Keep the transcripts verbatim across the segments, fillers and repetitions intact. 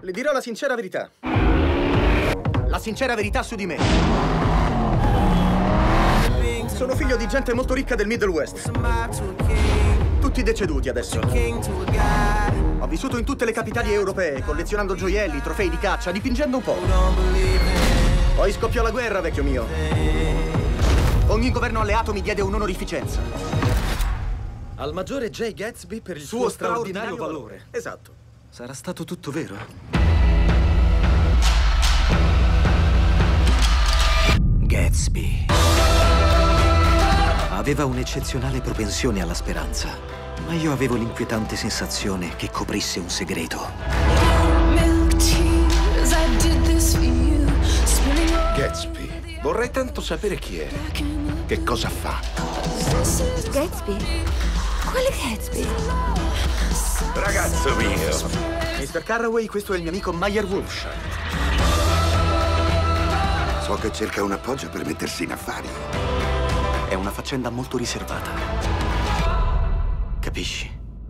Le dirò la sincera verità. La sincera verità su di me. Sono figlio di gente molto ricca del Middle West. Tutti deceduti adesso. Ho vissuto in tutte le capitali europee, collezionando gioielli, trofei di caccia, dipingendo un po'. Poi scoppiò la guerra, vecchio mio. Ogni governo alleato mi diede un'onorificenza. Al maggiore Jay Gatsby per il suo, Suo straordinario, straordinario valore. valore. Esatto. Sarà stato tutto vero? Gatsby aveva un'eccezionale propensione alla speranza, ma io avevo l'inquietante sensazione che coprisse un segreto. Gatsby, vorrei tanto sapere chi è. Che cosa fa? Gatsby? Quale Gatsby? Ragazzo mio! mister Carraway, questo è il mio amico Meyer Wolfsheim. So che cerca un appoggio per mettersi in affari. È una faccenda molto riservata. Capisci?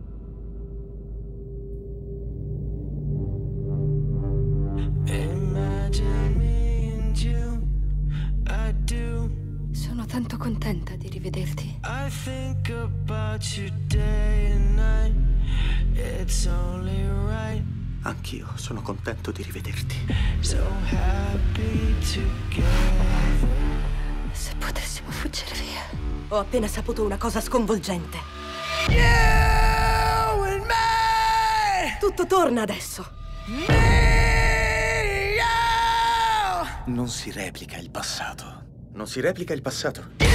Sono tanto contenta di rivederti. Anch'io sono contento di rivederti. Se potessimo fuggire via. Ho appena saputo una cosa sconvolgente. Tutto torna adesso. Non si replica il passato. Non si replica il passato.